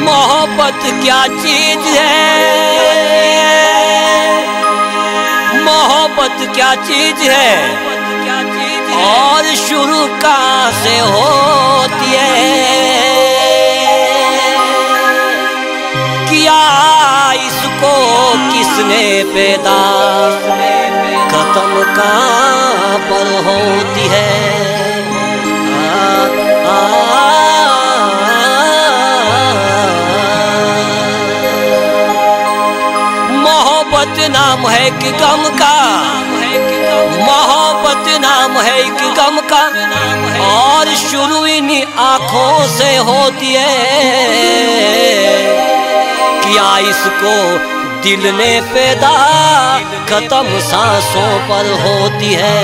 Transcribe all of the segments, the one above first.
मोहब्बत क्या चीज है, मोहब्बत क्या चीज है और शुरू कहाँ से होती है। किया इसको किसने पैदा, खत्म कहाँ पर होती है। मोहब्बत नाम है कि गम का, मोहब्बत नाम है कि गम का और शुरू इन्हीं आँखों से होती है। किया इसको दिल ने पैदा, खत्म सांसों पर होती है।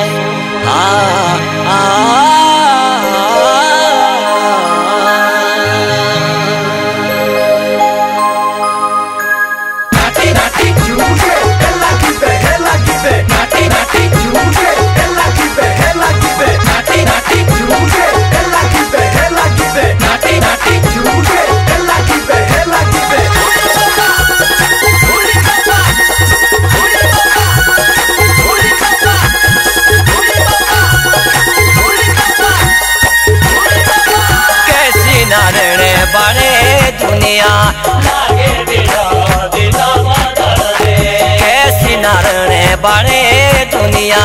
बड़े दुनिया कैसी नारने बड़े दुनिया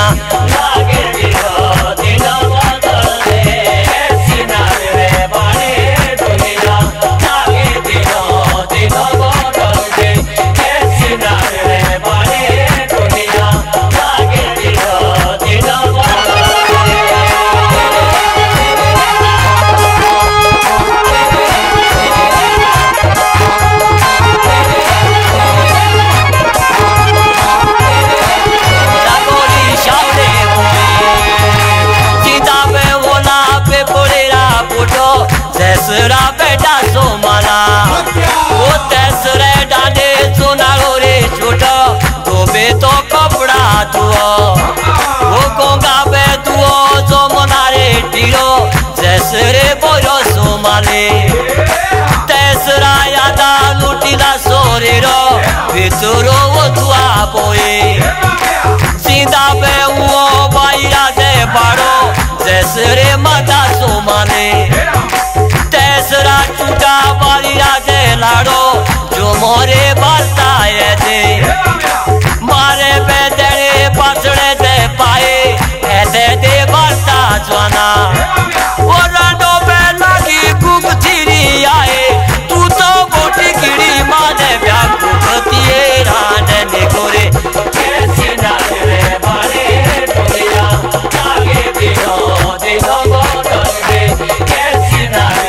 तेसरा बेटा सो माला वो तेसरे डांडे सोनारो रे छोटा तो बे तो कपड़ा दुओ वो गोंगा बे दुओ जो मनारे टीरो तेसरे बोलो सो माले तेसरा यादा लुटीला सोरे रो भितरो वो दुआ बोए सीधा बे वो बाईरा दे बाड़ो तेसरे माता सो माले तेसरा चूटा वाली राजे लाड़ो जो मोरे बालता है दे मारे बेदरे पासड़े दे पाए ऐसे दे बालता जवाना वो रांडो पे लगी कुक थीरी आए तू तो बोटी गिरी माने ब्याह कुकती है रांडे ने गोरे कैसी नारे बारे दुनिया आगे दिनो दिनो बोतल दे कैसी नारे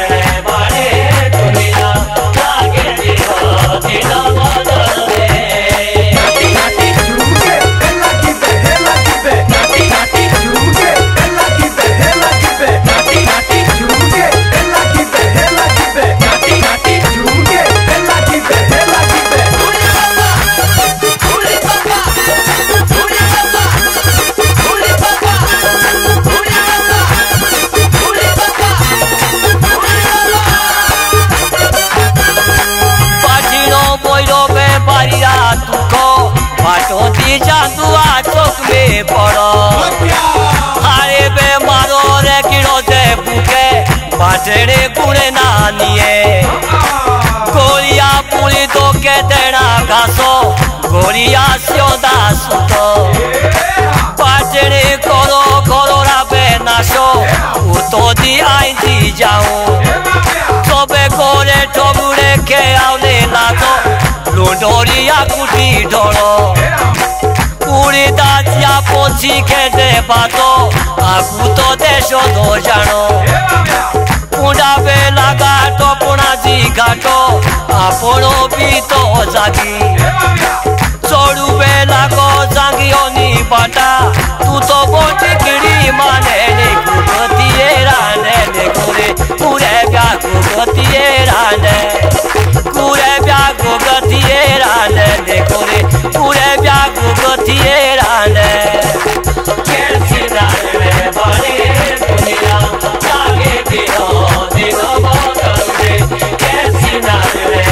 जादुआ चौक में पड़ो हारे बे मारो रे किरो से भूखे बाटड़े गुणे नानिए गोलिया पूरी तो के देना घासो गोलिया स्योदा सुतो बाटड़े करो करो राबे नाशो उतो दी आई दी जाऊं तोबे गोरे टोबुरे के आवले लातो लुंडोरिया कुटी ढोलो पूरी दाजिया पोछी के दे बातो आगू तो देशो दो जानो पुंडा बे लगा तो पुना जी घाटो आपनो भी तो जागी चोड़ू बे लागो जागियो नी बाटा तू तो बोटी गिड़ी माने ने कुगतिए राने ने गोरे पूरे ब्या कुगतिए राने पूरे ब्या कुगतिए राने ने गोरे पूरे ब्या कुगतिए राने कैसी नारे बड़े दुनिया आगे दिनो दिनो बोतल दे कैसी नारे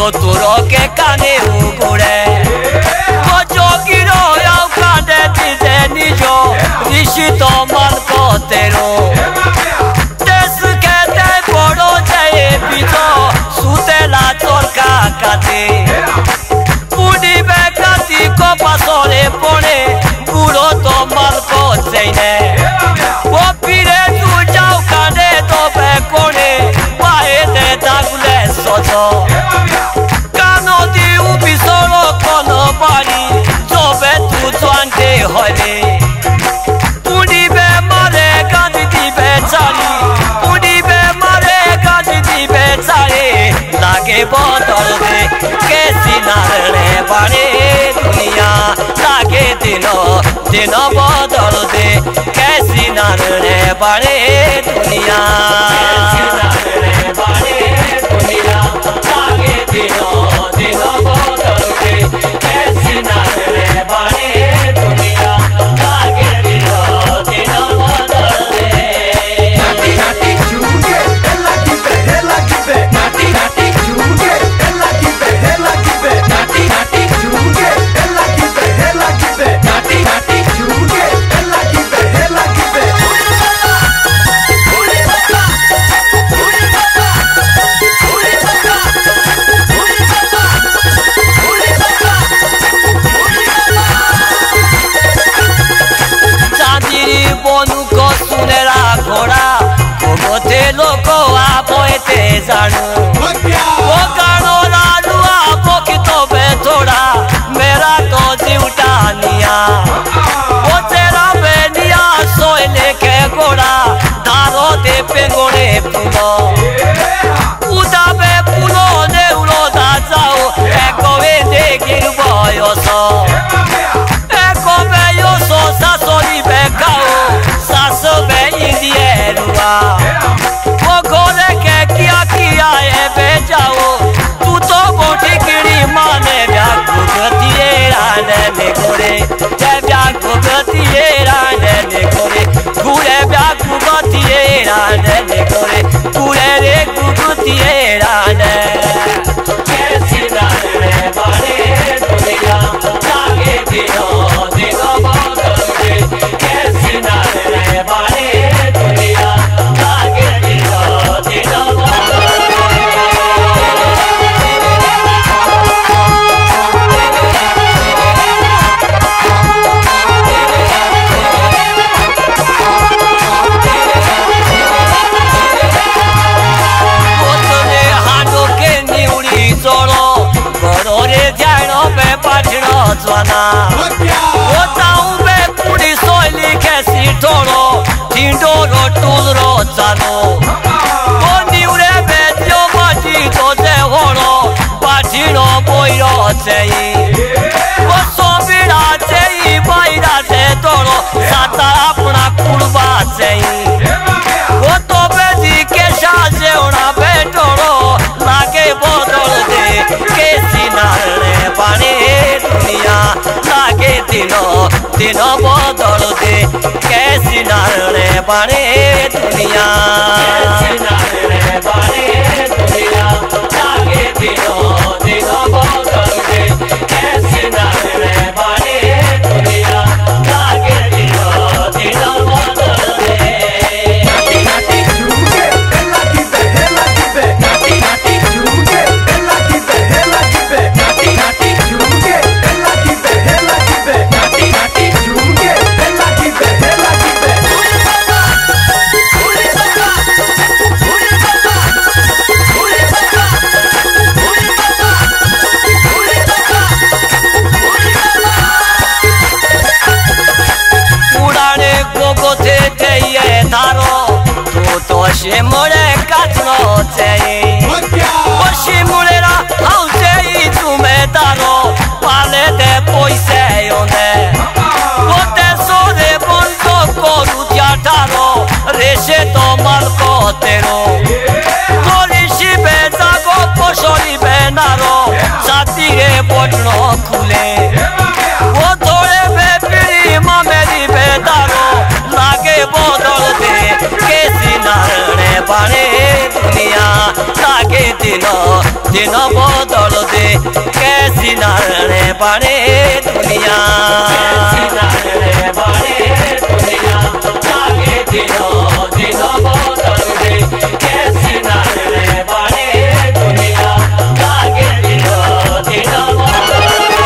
Totoro ke kane ugure Kojo giro yau kande dize nijo Rishito malko tero Desu ke te poro jaye pito Sute la torka kate Pudi be kati ko pasore pone Buro to malko zeine Opire tu jau kane to be kone Pae te dagule soto Kano di ubi solo kono bari Zobe tu zuante hole Pudi be mare gadi di be chari Pudi be mare gadi di be chari Lage bodol de Kesi narne bane duniya Lage dino bodol de Kesi narne bane duniya Kesi narne bane duniya Lage dino bodol de Kesi narne bane duniya Lage dino bodol de Nati nati chunge ella give Nati nati chunge ella give Nati nati chunge ella give Nati nati chunge ella give Chandiri bonu ko sunera ghora Kogote loko apoete zanu Wo gano lalu apo kitobe thoda Mera to jiuta niya Wo tera beniya soile ke ghora Dharo de pengone puno Udabe puno ne ulo da jao Eko vende girbo yoso Eko be yoso sasori be kao Saso be indierua Wo gore ke kia kia e be jao Tuto boti kiri mane bya kugati rane me gore Te bya kugati rane me gore Gure bya kugati rane me gore Gure re kugati rane Kesi rane bane duniya Lage dino bodol de Kesi rane bane duniya Lage dino bodol de Otone hando ke niuri zoro Gorore jaino be pachino zwana Otau be puri soili kesi toro Tindoro tulro zano O niure be dio baji to ze horo Pachino boiro zei O sobira zei baira ze toro Sata apna kurba zei O tobe di kesha ze una betoro Lage bodol de Kesi narne bane duniya Lage dino bodol de Kesi narne bane duniya Kesi narne bane duniya Lage dino bodol de Kesi narne bane duniya Lage dino bodol de Nati nati chunge ella give Nati nati chunge ella give Nati nati chunge ella give Nati nati chunge ella give Urane gogo te te ye tharo To shimure katno zei O shimure ra hau zei tume daro Pale de poise yonde O te sore bonzo koru tiataro Reshe to malko tero Kori shibe zago poshori benaro Satire botno khule O thore be piri mameri bedaro Lage bodol de Kesi narne bane duniya Lage दिन बदल दे कैसी नारे बारे दुनिया लागे दिन बदल दे कैसी नारे बारे दुनिया लागे दिन बदल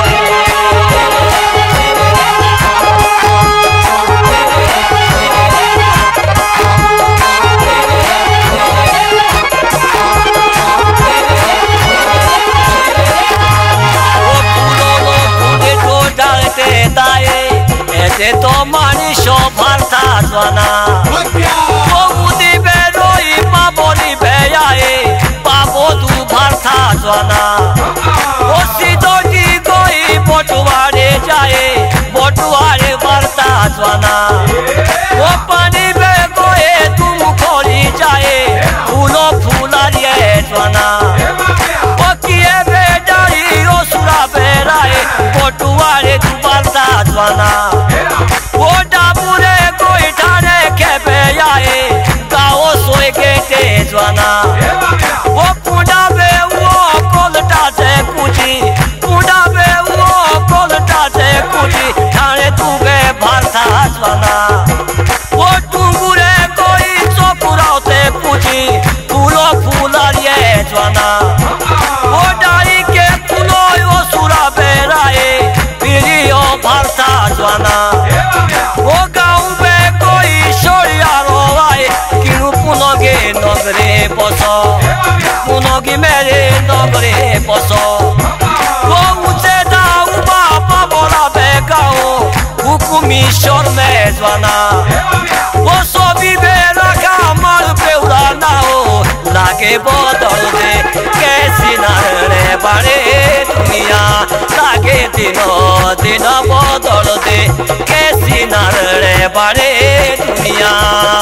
ऐसे तो मानी शोभारता स्वाना वो उदी बेरोई पाबोली बेयाए पाबो दू भारता स्वाना वो सीधो जी कोई बोटुआरे जाए बोटुआरे भारता स्वाना वो पानी बे कोए तुम खोली जाए फूलो फूला रे स्वाना वो किए बेजारी ओ सुरा बेराए बोटुआरे दू भारता स्वाना वो डाबुरे कोई ठाने के बेयाए गाओ सोए के तेजवाना वो पुडा बे वो कोलटा से कुची पुडा बे वो कोलटा से कुची ठाने तू बे भारता स्वाना वो टुंगुरे कोई चोकुराव से कुची फूलो फूला रे स्वाना वो डाली के फूलो वो सुरा बेराए फिरियो भारता स्वाना वो गाँव में कोई शोरिया रोवाए किनु पुनगे नगरे बसो पुनगी मेरे नगरे बसो वो ऊंचे दाऊ बापा बोला बेगाओ हुकुमी शोर में जवाना वो सोबी बेरा का मार पे उड़ाना हो लागे बदल दे कैसी नारे बारे दुनिया लागे दिन बदल दे कैसी नारे बारे दुनिया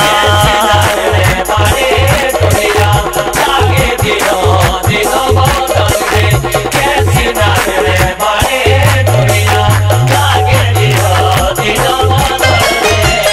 लागे दिन बदल दे कैसी नारे बारे दुनिया लागे दिन बदल दे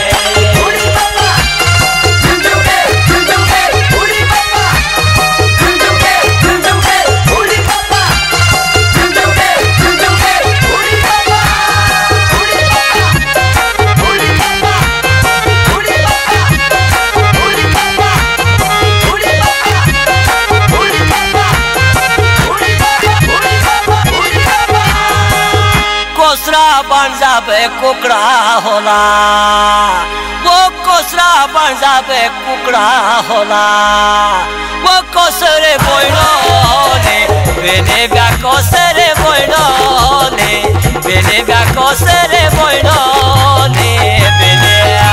कोसरा बन जाबे कुकड़ा होला वो कोसरा बन जाबे कुकड़ा होला वो कोसरे बोइनो ने बेने ब्या कोसरे बोइनो ने बेने ब्या कोसरे बोइनो ने बेने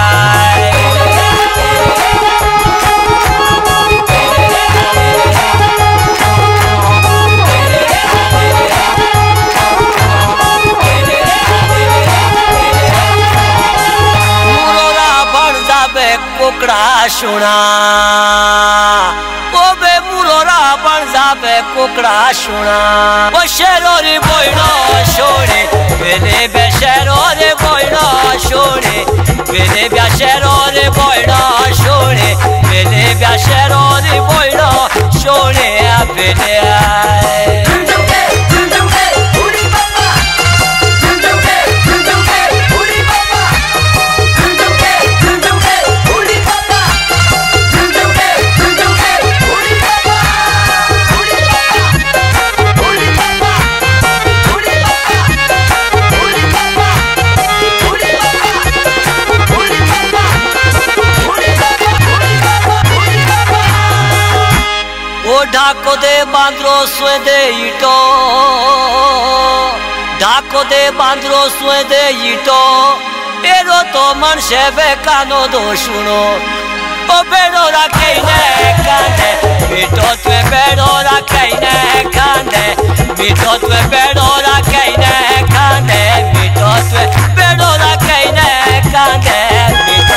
कुकड़ा सुना ओ बे मुरोरा बन जाबे कुकड़ा सुना वो शेरो रे बोइनो सोने बेने बे शेरो रे बोइनो सोने बेने बे शेरो रे बोइनो सोने बेने बे शेरो रे बोइनो सोने बेने ढाको दे बांद्रो सुए दे इटो ढाको दे बांद्रो सुए दे इटो एरो तो मन से बेकानो दो सुनो ओ बेड़ो रखे ने कांदे मिठो तुए बेड़ो रखे ने कांदे मिठो तुए बेड़ो रखे ने कांदे मिठो तुए बेड़ो रखे ने कांदे मिठो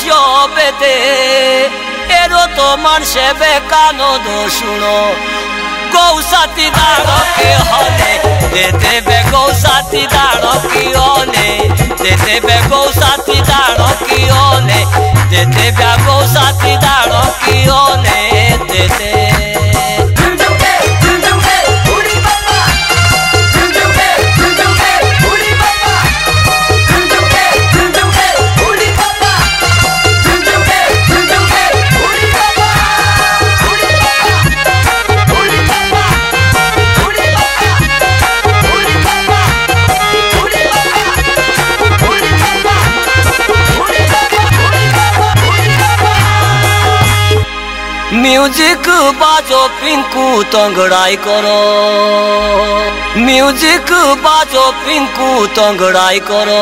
বেদে এরো তোমার সেবে কানো দোষুনো গৌসাতি দাঁড়কে হলে দেবে গৌসাতি দাঁড়কি হলে দেবে গৌসাতি দাঁড়কি হলে দেবে গৌসাতি দাঁড়কি হলে দেতে म्यूजिक बाजो पिंकू तंगड़ाई करो म्यूजिक बाजो पिंकू तंगड़ाई करो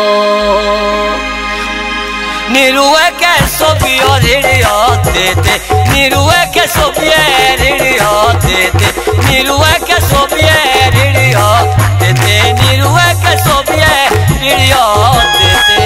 निरुए के सोबियो रेडियो देते निरुए के सोबियो रेडियो देते निरुए के सोबियो रेडियो देते निरुए के सोबियो रेडियो देते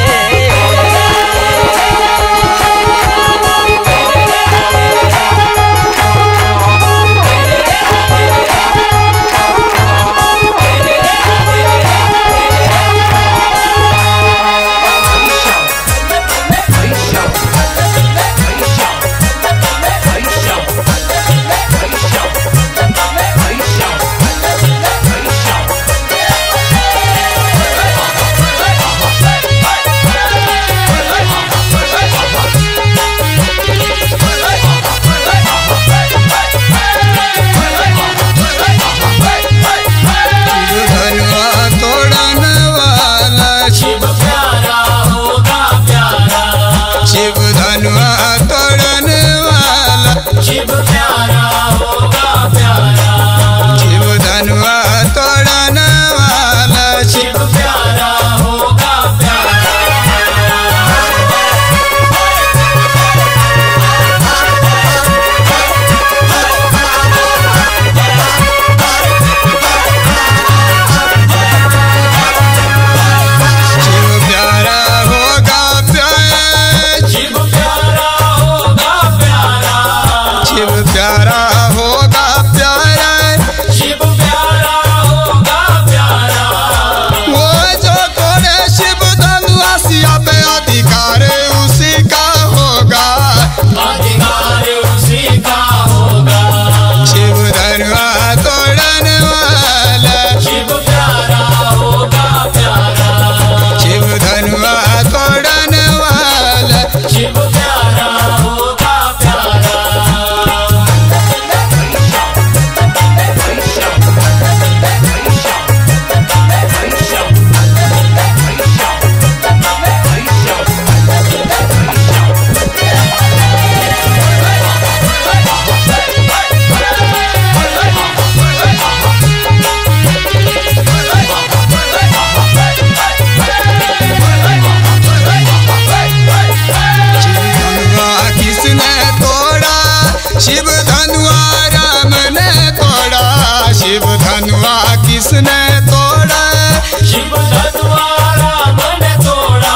किसने तोड़ा शिव धनुआ राम ने तोड़ा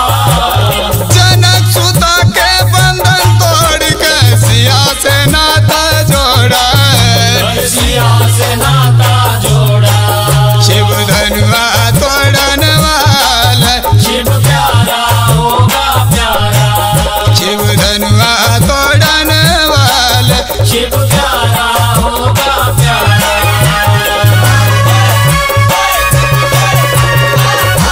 जनक सुता के बंधन तोड़ के सिया से नाता जोड़ा सिया से नाता जोड़ा शिव धनुआ तोड़न वाला शिव प्यारा होगा प्यारा शिव धनुआ तोड़न वाला शिव प्यारा होगा प्यारा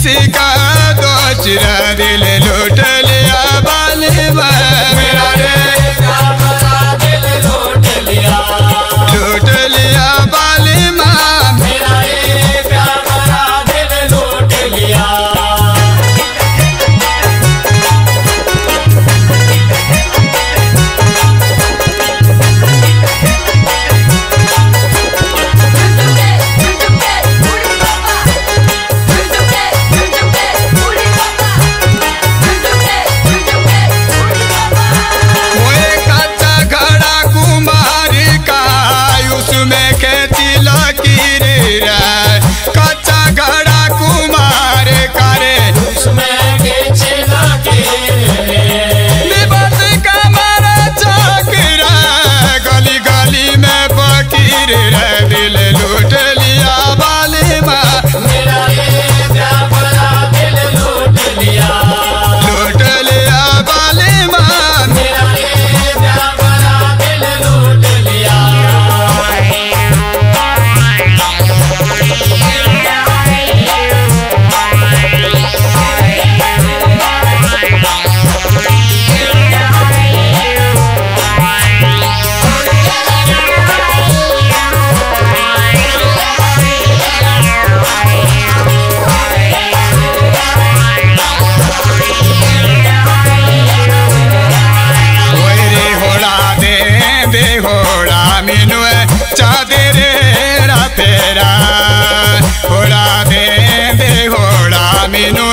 किसी का दोष न दिल लूट लिया बालिमा मेरा रे दिल लूट लिया बालिमा मेरा रे प्यारा दिल लूट लिया कच्चा घड़ा कुमार करे उसमें निबत का मारा चकरा गली गली में फकीर रे दिल लूट लिया बालिमा मेरा ये प्यारा दिल लूट लिया बालिमा मेरा ये प्यारा दिल लूट लिया तेरा होड़ा दे होड़ा मीनू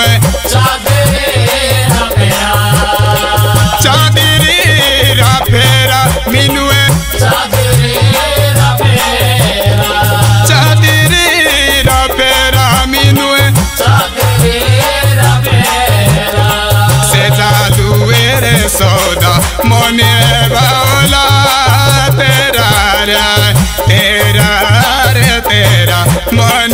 चादरी रा फेरा मीनू चादरी रा फेरा मीनू से जादू रे सौदा मोने बावला तेरा तेरा मन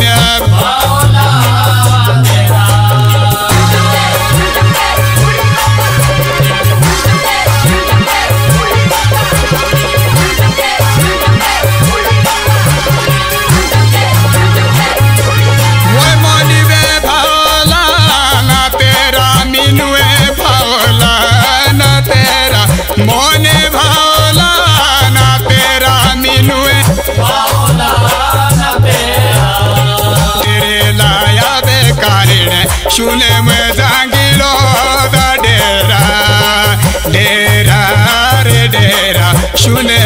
मोने भावला ना तेरा मीनू तेरे लाया बेकारिण सुने में जांगिलो दा डेरा डेरा रे डेरा सुने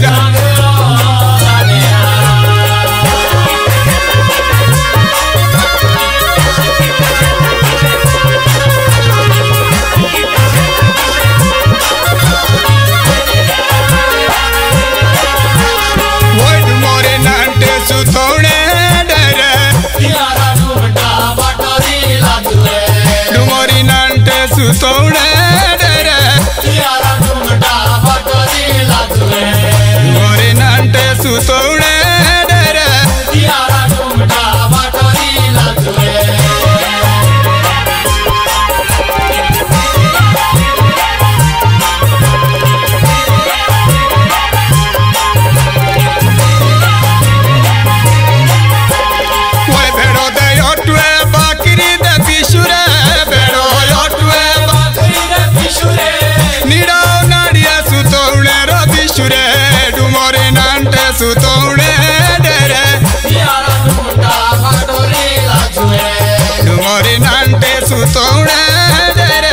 सुतोड़े डरे डुमोरी नंटे सुतोड़े डरे डुमोरी नंटे सुतोड़े डरे सुतोड़े डरे डुमोरी नंटे सुतोड़े डरे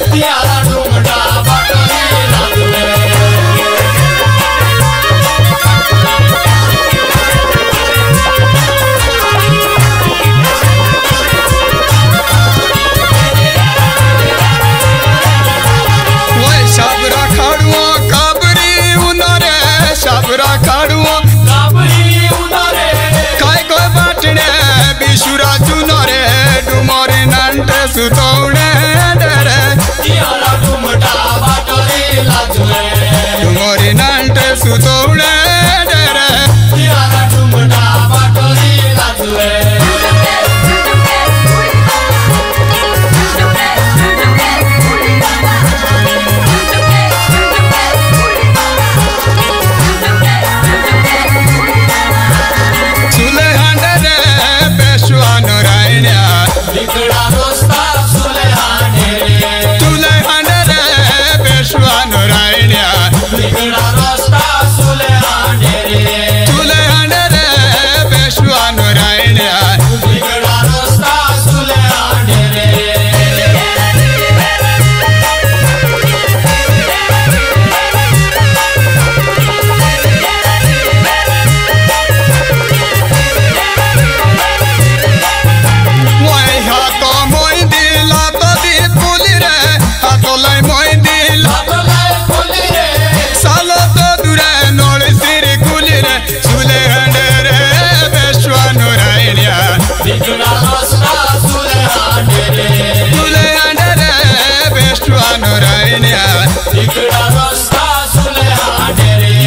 सबरा खड़ुओ कबरी उनरे सबरा खड़ुओ काय को बाटने बिशुरा चुनरे डुमोरी नंटे सुतोड़े डरे डुमोरी नंटे सुतोड़े डरे सुले हंडरे पेशवा नरायणा तिकडा रस्ता सुलेहांडे सुलेहांडे बेस्टवानो रायण्या तिकडा रस्ता सुलेहांडे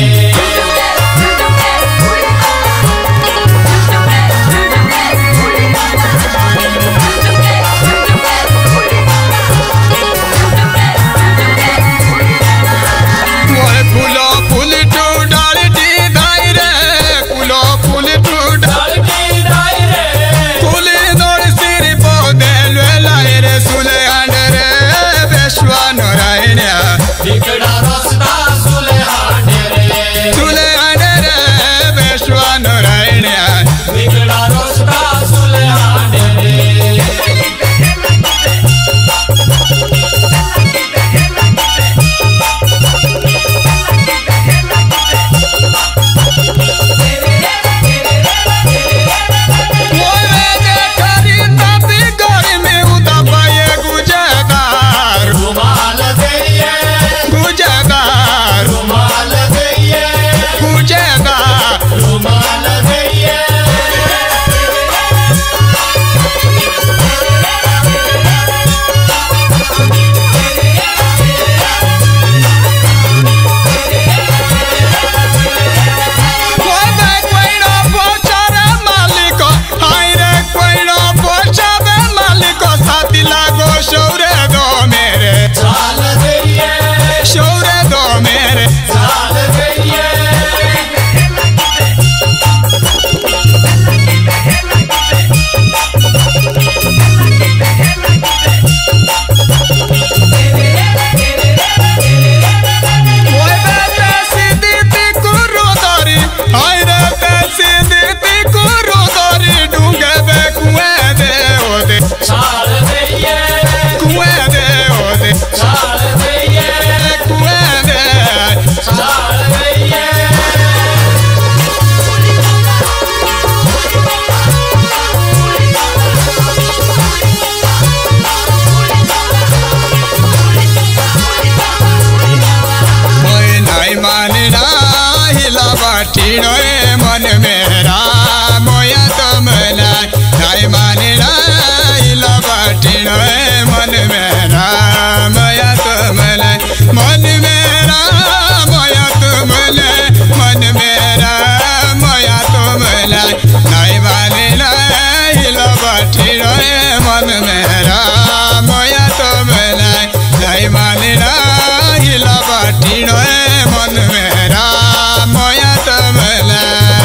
तिकडा रस्ता सुलेहांडे सुलेहांडे बेस्टवानो रायण्या तिकडा रस्ता सुलेहांडे मन मेरा मोया तमना नाय मानेरा इला बाटिनो मन मेरा मोया तमना मन मेरा मोया तमना मन मेरा मोया तमना नाय मानेरा इला बाटिनो मन मेरा मोया तमना नाय मानेरा इला बाटिनो मन मेरा मोया तमना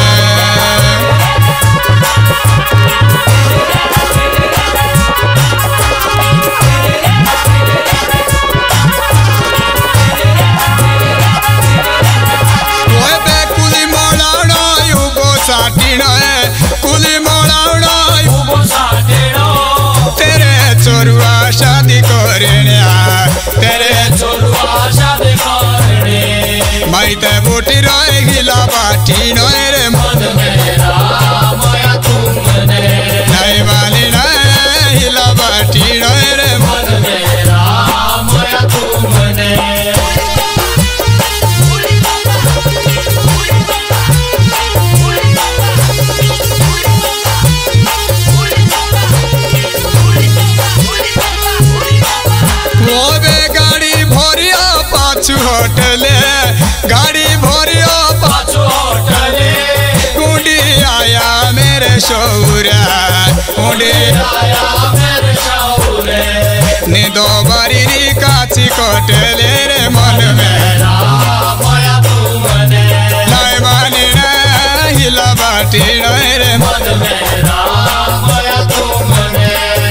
चोरुआ शादी करण्या तेरे चोरुआ शादी करणे माहित बोटी रह गिला बाटी नय रे मन मेरा माया तुमने नाही वाली नाही हिला बाटी नय रे मन मेरा माया तुमने होटले गाड़ी भरियो पाछो होटले कुंडी आया मेरे शौरा कुंडी आया मेरे शौरे निदो बारी री काची कोटले रे मन मेरा माया तुमने नाय माने ना हिला बाटी नय रे मन मेरा माया तुमने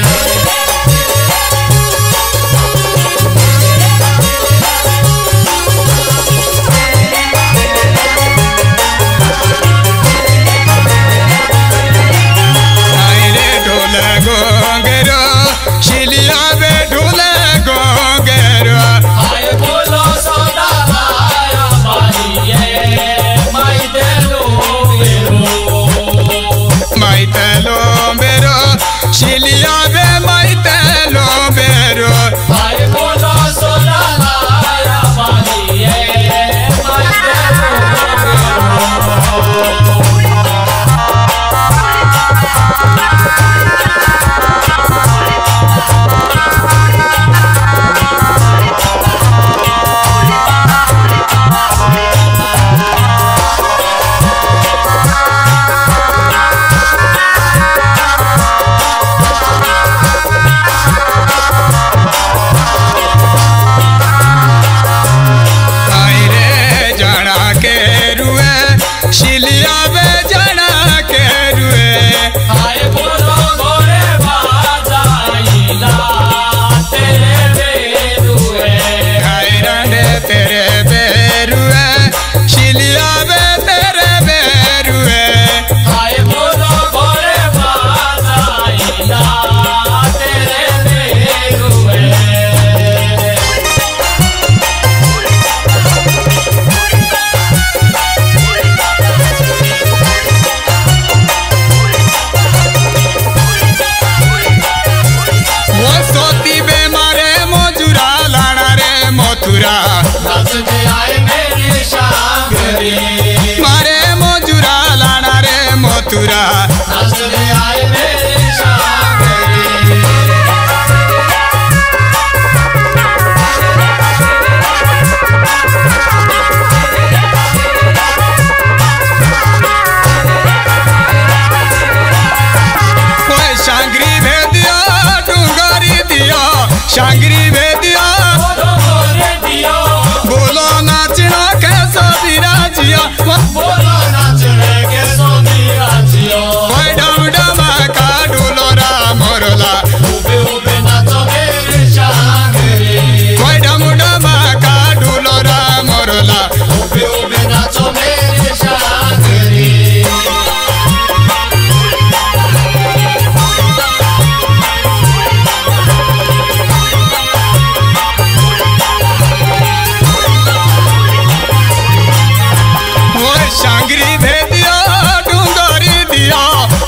गोंगेरो शिलिया बे ढोले गोंगेरो आय बोलो सदा आया मानिए माइतलो बेरो शिलिया बे माइतलो बेरो आय बोलो सदा आया मानिए माइतलो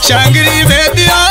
शांगरी में दिया